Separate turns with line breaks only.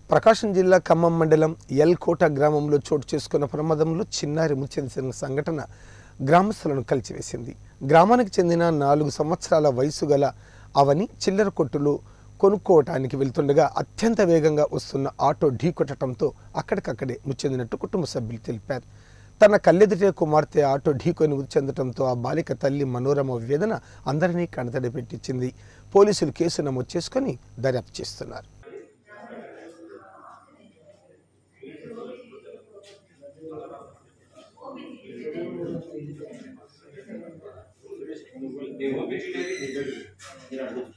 ప్రకాశం జిల్లా ఖమ్మం మండలం ఎల్కోట గ్రామంలో చోటు చేసుకున్న ప్రమాదంలో చిన్నారి మృతి చెందిన సంఘటన గ్రామస్తులను కలిచివేసింది. గ్రామానికి చెందిన 4 సంవత్సరాల వయసు గల అవని చిల్లర కొట్టులో కొనుక్కోవటానికి వెళ్తుండగా అత్యంత వేగంగా వస్తున్న ఆటో ఢీకొట్టడంతో అక్కడికక్కడే మృతి చెందినట్టు కుటుంబ సభ్యులు తెలిపారు. తన కళ్ళెదుటే కుమార్తె ఆటో ఢీకొని మృతి చెందడంతో ఆ బాలిక తల్లి మనోరమ వేదన అందరినీ కణతడి పెట్టించింది. పోలీసులు కేసు నమోదు చేసుకుని దర్యాప్తు చేస్తున్నారు.
देखो